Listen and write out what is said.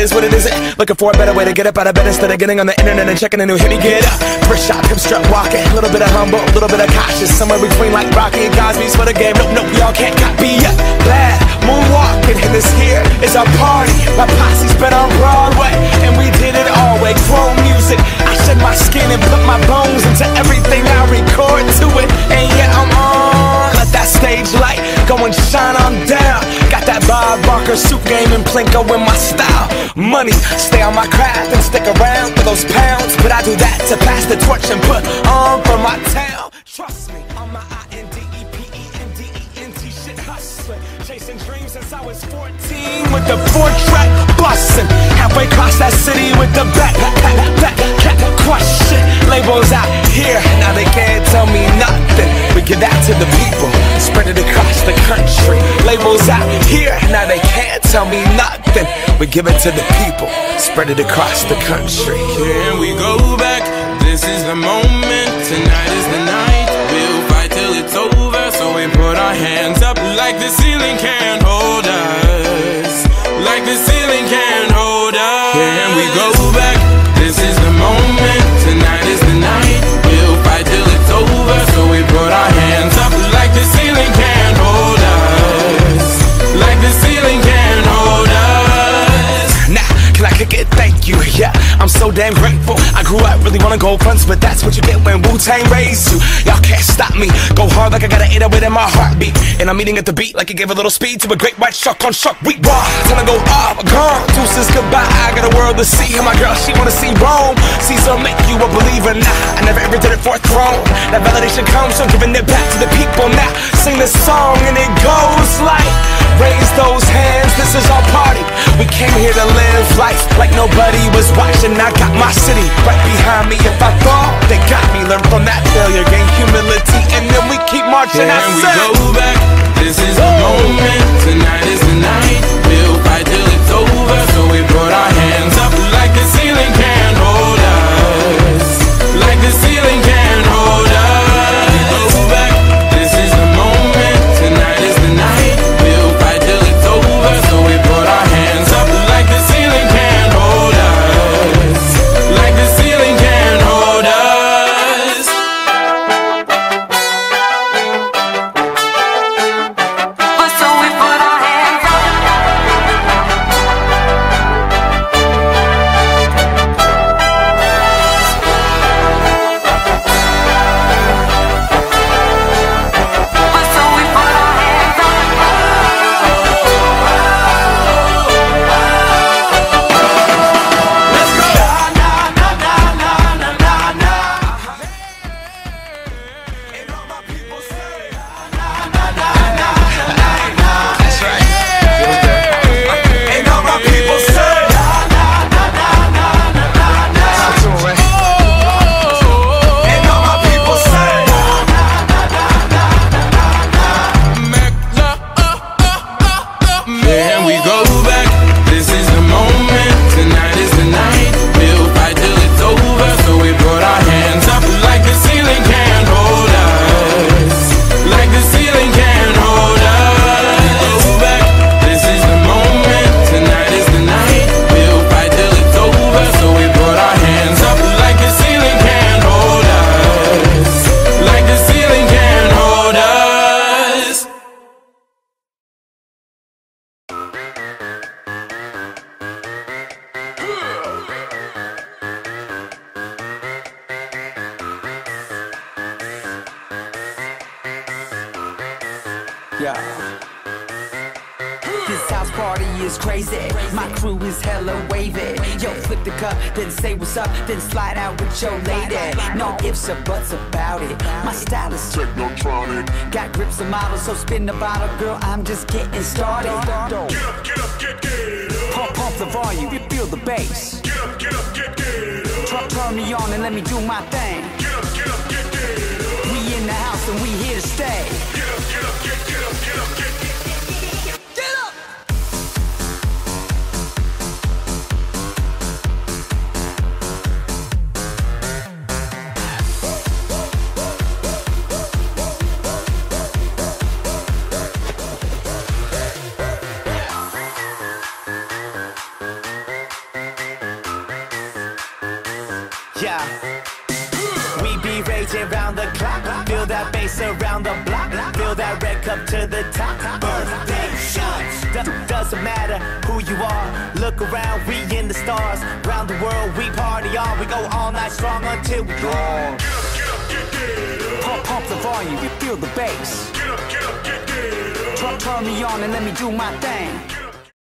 is, what it isn't. Looking for a better way to get up out of bed instead of getting on the internet and checking a new hit. Me get up, first shot, hip strut walking. A little bit of humble, a little bit of cautious. Somewhere between like Rocky and Cosby's for the game. Nope, nope, y'all can't copy yet. Glad moonwalking, and this here is our party. My posse's been on Broadway, and we did it all way. Grown music, I shed my skin and put my bones into everything I record to it. And yeah, I'm on. Let that stage light go and shine on down. Got that Bob Barker suit game and Plinko in my style. Money, stay on my craft and stick around for those pounds. But I do that to pass the torch and put on for my town. Trust me, I'm my INDEPENDENT shit hustling. Chasing dreams since I was 14 with the 4-track bustin'. Halfway across that city with the back crush shit. Labels out here, now they can't tell me nothing. We give that to the people, spread it across the country. Labels out here, now they can't tell me nothing. We give it to the people, spread it across the country. Here we go back, this is the moment. Tonight is the night, we'll fight till it's over. So we put our hands up like the ceiling can't hold us. Like the ceiling can't hold us. Here we go back, this is the moment. Tonight is the night, we'll fight till it's over. So we put our hands up like the ceiling can't hold us. Like the ceiling can't hold us. Now, can I kick it? Thank you, yeah, I'm so damn grateful. I grew up really wanna go fronts, but that's what you get when Wu-Tang raised you. Y'all can't stop me, go hard like I got an 808 in my heartbeat. And I'm eating at the beat like it gave a little speed to a great white shark on shark week. Raw, time to go off, gone, deuces goodbye. I got a world to see, and my girl, she wanna see Rome. Caesar make you a believer, nah, I never ever did it for a throne. That validation comes from giving it back to the people. Now, sing this song and it goes like, raise those hands, this is our party. We came here to live life like nobody was watching. I got my city right behind me. If I fall, they got me. Learn from that failure, gain humility, and then we keep marching. Can we go back? This is the moment. Tonight is the night. We'll fight till it's over. So we put our hands up like the ceiling can't hold us. Like the ceiling can't hold us. We go back. This is the moment. Tonight is the night. We'll fight till it's over. So we put our hands up like the ceiling can't hold us. Like the ceiling can't hold us. But so we put our hands up. But so we put our hands up. Let's go. And all my people say, that's right. And all my people say, talk to 'em, man. And all my people say, Can we go back? This is the moment. Tonight is the night. We'll fight till it's over. So we put our hands up like the ceiling can't hold us. Like the ceiling can't hold us. We go back. This is the moment. Tonight is the night. We'll fight till it's over. So we put our hands up like the ceiling can't hold us. Like the ceiling can't hold us. Yeah. This house party is crazy. My crew is hella wavy. Yo, flip the cup, then say what's up, then slide out with your lady. No ifs or buts about it. My style is technotronic. Got grips and models, so spin the bottle, girl. I'm just getting started. Get up, get up. Pump the volume, feel the bass. Get up, get up, get up. Turn me on and let me do my thing. Get up, get up, get up. We in the house and we here to stay. Get up, get up, get up, get up, get up. Yeah. We be raging round the clock. Feel that bass around the block. Feel that red cup to the top. Birthday shots. Doesn't matter who you are. Look around, we in the stars. Round the world, we party on. We go all night strong until we gone. Get up, Pump the volume, you feel the bass. get up, get up, get up. Turn me on and let me do my thing.